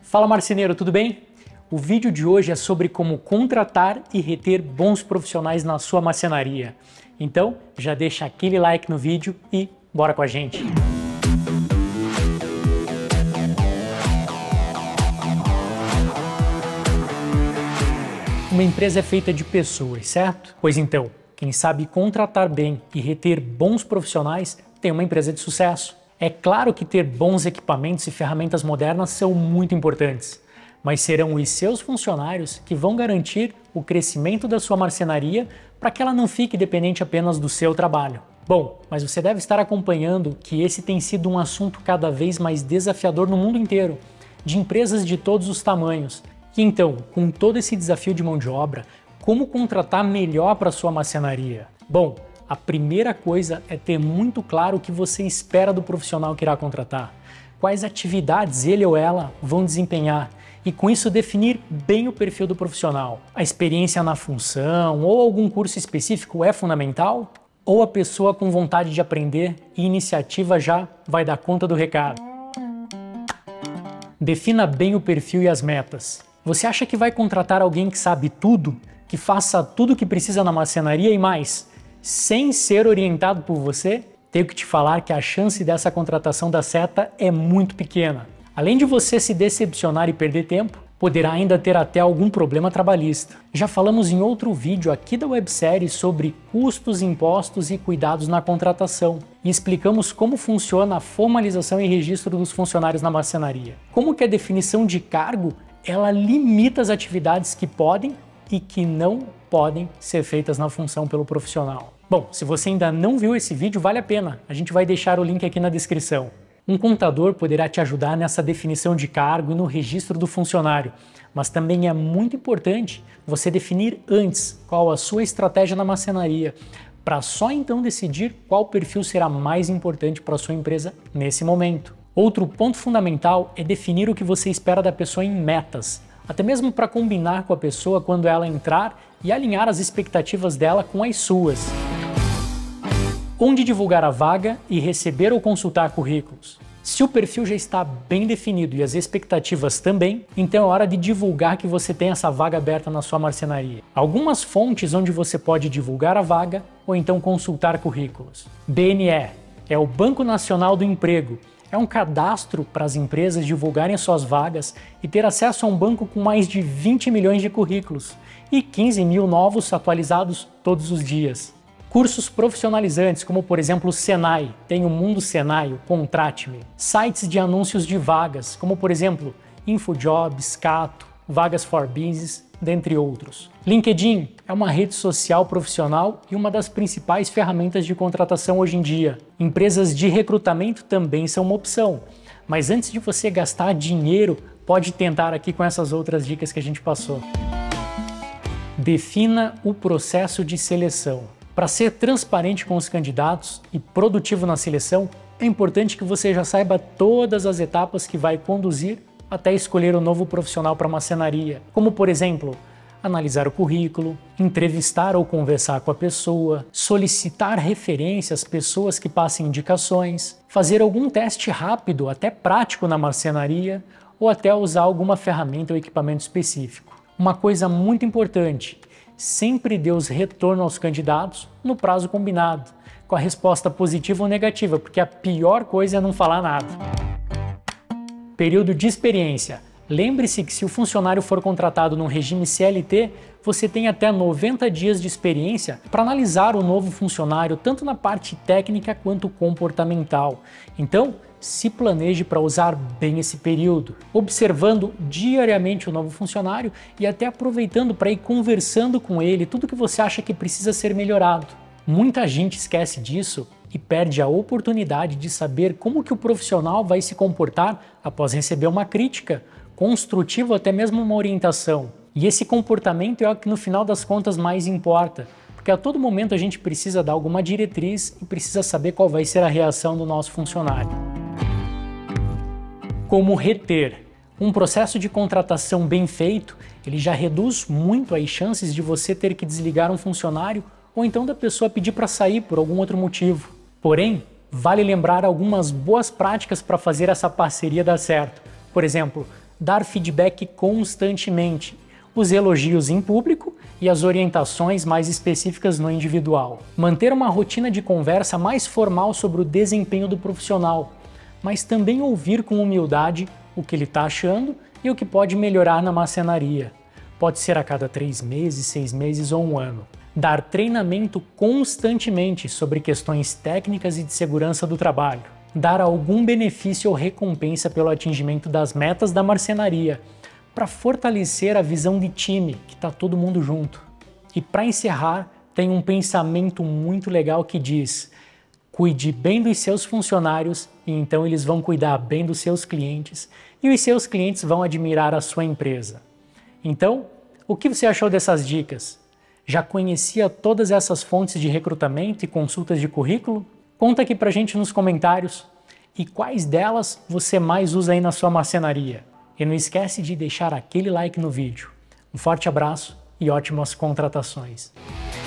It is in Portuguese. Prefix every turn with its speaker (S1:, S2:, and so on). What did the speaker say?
S1: Fala marceneiro, tudo bem? O vídeo de hoje é sobre como contratar e reter bons profissionais na sua marcenaria. Então, já deixa aquele like no vídeo e bora com a gente! Uma empresa é feita de pessoas, certo? Pois então, quem sabe contratar bem e reter bons profissionais tem uma empresa de sucesso. É claro que ter bons equipamentos e ferramentas modernas são muito importantes, mas serão os seus funcionários que vão garantir o crescimento da sua marcenaria para que ela não fique dependente apenas do seu trabalho. Bom, mas você deve estar acompanhando que esse tem sido um assunto cada vez mais desafiador no mundo inteiro, de empresas de todos os tamanhos. E então, com todo esse desafio de mão de obra, como contratar melhor para a sua marcenaria? Bom, a primeira coisa é ter muito claro o que você espera do profissional que irá contratar, quais atividades ele ou ela vão desempenhar e com isso definir bem o perfil do profissional. A experiência na função ou algum curso específico é fundamental? Ou a pessoa com vontade de aprender e iniciativa já vai dar conta do recado? Defina bem o perfil e as metas. Você acha que vai contratar alguém que sabe tudo, que faça tudo o que precisa na marcenaria e mais, sem ser orientado por você? Tenho que te falar que a chance dessa contratação dar certo é muito pequena. Além de você se decepcionar e perder tempo, poderá ainda ter até algum problema trabalhista. Já falamos em outro vídeo aqui da websérie sobre custos, impostos e cuidados na contratação e explicamos como funciona a formalização e registro dos funcionários na marcenaria. Como que a definição de cargo ela limita as atividades que podem e que não podem ser feitas na função pelo profissional. Bom, se você ainda não viu esse vídeo, vale a pena. A gente vai deixar o link aqui na descrição. Um contador poderá te ajudar nessa definição de cargo e no registro do funcionário, mas também é muito importante você definir antes qual a sua estratégia na marcenaria, para só então decidir qual perfil será mais importante para a sua empresa nesse momento. Outro ponto fundamental é definir o que você espera da pessoa em metas, até mesmo para combinar com a pessoa quando ela entrar e alinhar as expectativas dela com as suas. Onde divulgar a vaga e receber ou consultar currículos? Se o perfil já está bem definido e as expectativas também, então é hora de divulgar que você tem essa vaga aberta na sua marcenaria. Algumas fontes onde você pode divulgar a vaga ou então consultar currículos. BNE é o Banco Nacional do Emprego. É um cadastro para as empresas divulgarem suas vagas e ter acesso a um banco com mais de 20 milhões de currículos e 15 mil novos atualizados todos os dias. Cursos profissionalizantes, como por exemplo o Senai, tem o Mundo Senai, o Contrate-me. Sites de anúncios de vagas, como por exemplo InfoJobs, Cato, Vagas for Business, dentre outros. LinkedIn é uma rede social profissional e uma das principais ferramentas de contratação hoje em dia. Empresas de recrutamento também são uma opção, mas antes de você gastar dinheiro, pode tentar aqui com essas outras dicas que a gente passou. Defina o processo de seleção. Para ser transparente com os candidatos e produtivo na seleção, é importante que você já saiba todas as etapas que vai conduzir até escolher o novo profissional para a marcenaria, como por exemplo, analisar o currículo, entrevistar ou conversar com a pessoa, solicitar referências, pessoas que passem indicações, fazer algum teste rápido, até prático na marcenaria, ou até usar alguma ferramenta ou equipamento específico. Uma coisa muito importante, sempre dê os retornos aos candidatos no prazo combinado, com a resposta positiva ou negativa, porque a pior coisa é não falar nada. Período de experiência. Lembre-se que se o funcionário for contratado num regime CLT, você tem até 90 dias de experiência para analisar o novo funcionário, tanto na parte técnica quanto comportamental. Então, se planeje para usar bem esse período, observando diariamente o novo funcionário e até aproveitando para ir conversando com ele tudo que você acha que precisa ser melhorado. Muita gente esquece disso e perde a oportunidade de saber como que o profissional vai se comportar após receber uma crítica, construtiva ou até mesmo uma orientação. E esse comportamento é o que no final das contas mais importa, porque a todo momento a gente precisa dar alguma diretriz e precisa saber qual vai ser a reação do nosso funcionário. Como reter? Um processo de contratação bem feito, ele já reduz muito as chances de você ter que desligar um funcionário ou então da pessoa pedir para sair por algum outro motivo. Porém, vale lembrar algumas boas práticas para fazer essa parceria dar certo. Por exemplo, dar feedback constantemente, os elogios em público e as orientações mais específicas no individual. Manter uma rotina de conversa mais formal sobre o desempenho do profissional, mas também ouvir com humildade o que ele está achando e o que pode melhorar na marcenaria. Pode ser a cada 3 meses, 6 meses ou 1 ano. Dar treinamento constantemente sobre questões técnicas e de segurança do trabalho. Dar algum benefício ou recompensa pelo atingimento das metas da marcenaria, para fortalecer a visão de time, que está todo mundo junto. E para encerrar, tem um pensamento muito legal que diz: cuide bem dos seus funcionários e então eles vão cuidar bem dos seus clientes e os seus clientes vão admirar a sua empresa. Então, o que você achou dessas dicas? Já conhecia todas essas fontes de recrutamento e consultas de currículo? Conta aqui pra gente nos comentários. E quais delas você mais usa aí na sua marcenaria? E não esquece de deixar aquele like no vídeo. Um forte abraço e ótimas contratações!